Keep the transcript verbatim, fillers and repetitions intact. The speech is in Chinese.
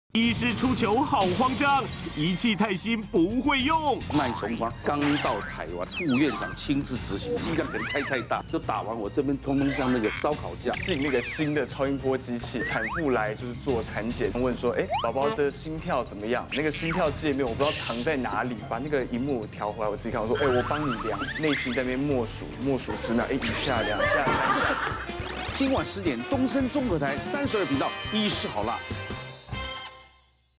医师出糗好慌张，仪器太新不会用。 麦崇光刚到台湾，副院长亲自执行，剂量可能开太大，就打完我这边通通像那个烧烤架。 进那个新的超音波机器，产妇来就是做产检，问说，哎，宝宝的心跳怎么样？那个心跳界面我不知道藏在哪里，把那个荧幕调回来，我自己看，我说，哎，我帮你量，内心在那边默数，默数十秒，哎，一下、两下、三下。 今晚十点，东森综合台三十二频道，医师好辣。